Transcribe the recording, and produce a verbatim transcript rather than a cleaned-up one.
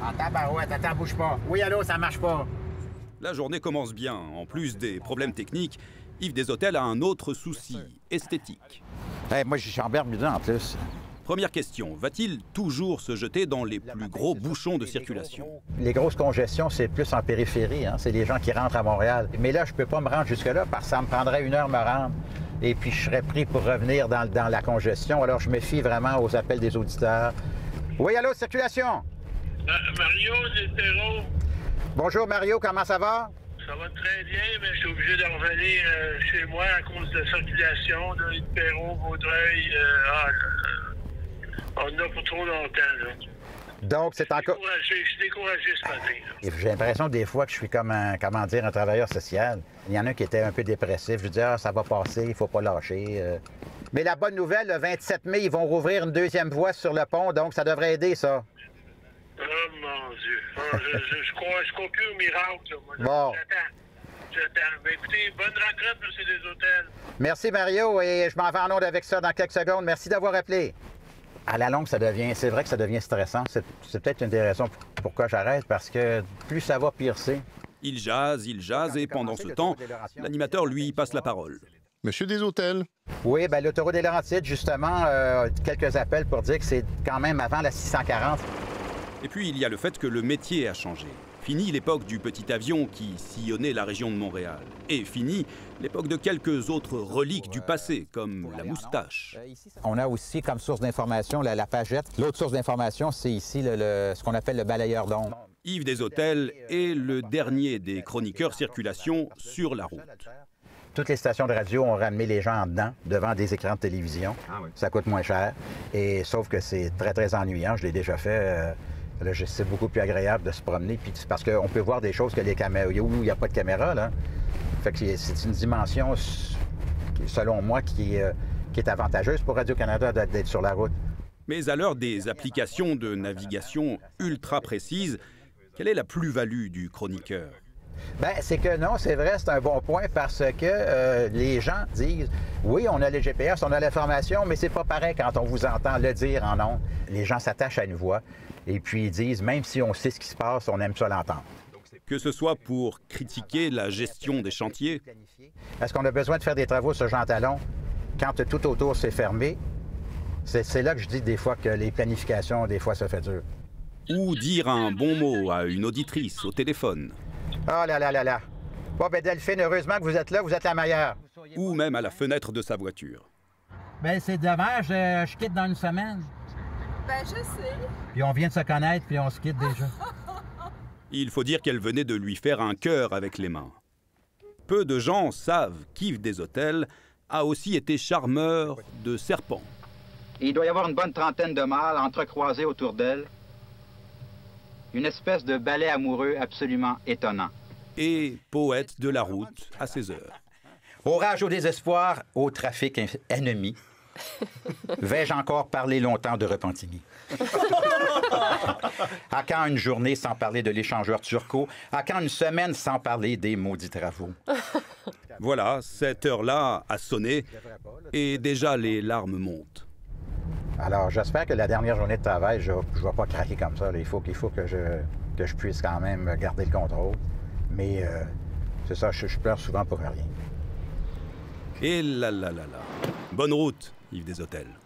En tabarouette, attends, bouge pas. Oui, allô, ça marche pas. La journée commence bien. En plus des problèmes techniques, Yves Deshôtels a un autre souci, esthétique. Hey, moi, je suis en Bermuda en plus. Première question, va-t-il toujours se jeter dans les plus gros bouchons de circulation? Les grosses congestions, c'est plus en périphérie, hein? C'est les gens qui rentrent à Montréal. Mais là, je peux pas me rendre jusque-là parce que ça me prendrait une heure me rendre. Et puis, je serais pris pour revenir dans, dans la congestion. Alors, je me fie vraiment aux appels des auditeurs. Oui, allô, circulation? Euh, Mario, c'est Perrault. Bonjour, Mario, comment ça va? Ça va très bien, mais je suis obligé de revenir euh, chez moi à cause de la circulation, de Perrault, Vaudreuil. Euh, ah, là, on en a pour trop longtemps, là. Donc, c'est encore... Je suis découragé ce matin. J'ai l'impression des fois que je suis comme un, comment dire, un travailleur social. Il y en a qui étaient un peu dépressifs. Je dis, ah, ça va passer, il faut pas lâcher. euh. Mais la bonne nouvelle, le vingt-sept mai, ils vont rouvrir une deuxième voie sur le pont, donc ça devrait aider, ça. Oh mon Dieu. Ah, je, je, je, crois, je crois plus au miracle, là. Moi, Bon. J'attends. J'attends. Mais écoutez, bonne retraite, monsieur Deshôtels. Merci, Mario, et je m'en vais en onde avec ça dans quelques secondes. Merci d'avoir appelé. À la longue, ça devient, c'est vrai que ça devient stressant. C'est, c'est peut-être une des raisons pour, pourquoi j'arrête, parce que plus ça va, pire c'est. Il jase, il jase, et pendant ce temps, l'animateur lui passe la parole. Monsieur Deshôtels. Oui, bien, l'autoroute des Laurentides, justement, euh, quelques appels pour dire que c'est quand même avant la six cent quarante. Et puis, il y a le fait que le métier a changé. Fini l'époque du petit avion qui sillonnait la région de Montréal. Et fini l'époque de quelques autres reliques du passé, comme la moustache. On a aussi comme source d'information la, la pagette. L'autre source d'information, c'est ici le, le, ce qu'on appelle le balayeur d'ondes. Yves Deshôtels est le dernier des chroniqueurs circulation sur la route. Toutes les stations de radio ont ramené les gens en dedans, devant des écrans de télévision. Ah oui. Ça coûte moins cher. Et sauf que c'est très, très ennuyant. Je l'ai déjà fait. Euh, là, c'est beaucoup plus agréable de se promener. Puis parce qu'on peut voir des choses que les caméras... Où il n'y a pas de caméra, là. Fait que c'est une dimension, selon moi, qui, euh, qui est avantageuse pour Radio-Canada d'être sur la route. Mais à l'heure des applications de navigation ultra précises, quelle est la plus-value du chroniqueur? Bien, c'est que non, c'est vrai, c'est un bon point parce que euh, les gens disent oui, on a le G P S, on a l'information, mais c'est pas pareil quand on vous entend le dire en ondes. Les gens s'attachent à une voix et puis ils disent même si on sait ce qui se passe, on aime ça l'entendre. Que ce soit pour critiquer la gestion des chantiers. Est-ce qu'on a besoin de faire des travaux sur Jean Talon quand tout autour s'est fermé? C'est là que je dis des fois que les planifications, des fois, ça fait dur. Ou dire un bon mot à une auditrice au téléphone. Oh là là là là. Bon, ben Delphine, heureusement que vous êtes là, vous êtes la meilleure. Ou même à la fenêtre de sa voiture. Ben c'est dommage, je, je quitte dans une semaine. Ben je sais. Puis on vient de se connaître, puis on se quitte déjà. Il faut dire qu'elle venait de lui faire un cœur avec les mains. Peu de gens savent qu'Yves Deshôtels a aussi été charmeur de serpents. Il doit y avoir une bonne trentaine de mâles entrecroisés autour d'elle. Une espèce de ballet amoureux absolument étonnant. Et poète de la route à ses heures. Orage au désespoir, au trafic ennemi. Vais-je encore parler longtemps de Repentigny? À quand une journée sans parler de l'échangeur Turcot? À quand une semaine sans parler des maudits travaux? Voilà, cette heure-là a sonné et déjà les larmes montent. Alors, j'espère que la dernière journée de travail, je ne vais pas craquer comme ça. Là. Il faut, qu'il faut que, je, que je puisse quand même garder le contrôle. Mais euh, c'est ça, je, je pleure souvent pour rien. Et là là là là. Bonne route, Yves Deshôtels.